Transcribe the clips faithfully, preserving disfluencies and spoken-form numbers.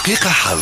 دقيقة حظ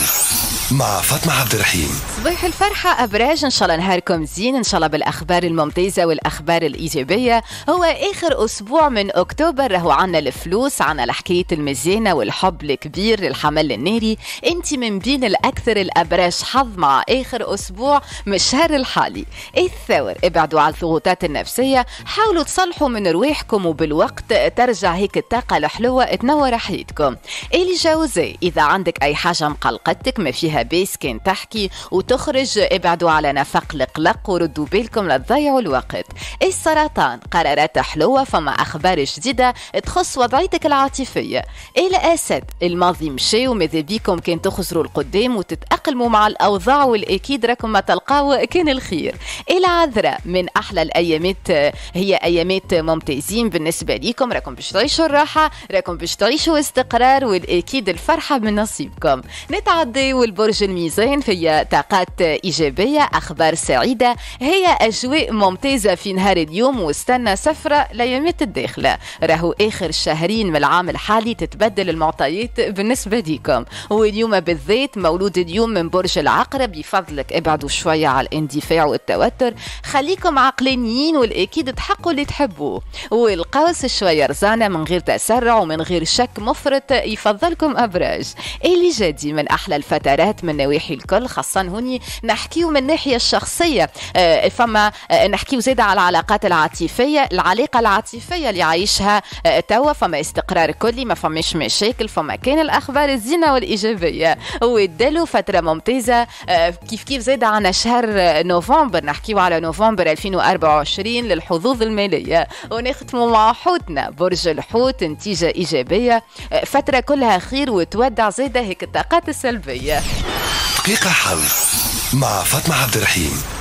مع فاطمة عبد الرحيم. صباح الفرحة أبراج، إن شاء الله نهاركم زين، إن شاء الله بالأخبار الممتازة والأخبار الإيجابية. هو آخر أسبوع من أكتوبر، راهو عنا الفلوس، عنا الحكاية المزيانة والحب الكبير للحمل الناري. أنت من بين الأكثر الأبراج حظ مع آخر أسبوع من الشهر الحالي. الثور، ابعدوا على الضغوطات النفسية، حاولوا تصلحوا من رواحكم وبالوقت ترجع هيك الطاقة الحلوة تنور حياتكم. الجوزاء، إذا عندك أي حاجة مقلقتك ما فيها بيس كان تحكي وتخرج، ابعدوا على نفق القلق وردوا بالكم لا تضيعوا الوقت. السرطان، قرارات حلوة، فما أخبار جديدة تخص وضعيتك العاطفية. الأسد، الماضي مشي وماذا بيكم كان تخسروا القدام وتتأقلموا مع الأوضاع، والأكيد راكم ما تلقاو كان الخير. العذراء، من أحلى الأيامات، هي أيامات ممتازين بالنسبة ليكم، راكم باش تعيشوا الراحة، راكم باش تعيشوا استقرار، والأكيد الفرحة من نصيبكم. نتعدي والبرج الميزان، فيها طاقات إيجابية، أخبار سعيدة، هي أجواء ممتازة في نهار اليوم، واستنى سفرة ليامات الداخلة. راهو آخر شهرين من العام الحالي تتبدل المعطيات بالنسبة ليكم، واليوم بالذات مولود اليوم من برج العقرب، يفضلك ابعدوا شوية على الاندفاع والتوتر، خليكم عقلانيين والأكيد تحقوا اللي تحبوه. والقوس، شوية رزانة من غير تسرع ومن غير شك مفرط، يفضلكم أبراج. اللي جدي من أحلى الفترات من نواحي الكل، خاصة هوني نحكيو من الناحية الشخصية، آه فما آه نحكيو زيادة على العلاقات العاطفية، العلاقة العاطفية اللي عايشها آه توا، فما استقرار كلي، ما فماش مشاكل، فما كان الأخبار الزينة والإيجابية، ويدلوا فترة ممتازة. آه كيف كيف زيادة عنا شهر نوفمبر، نحكيو على نوفمبر ألفين وأربعة وعشرين للحظوظ المالية، ونختموا مع حوتنا برج الحوت، نتيجة إيجابية، آه فترة كلها خير، وتودع زيادة هيك الطاقات السلبية. دقيقة حظ مع فاطمة عبد الرحيم.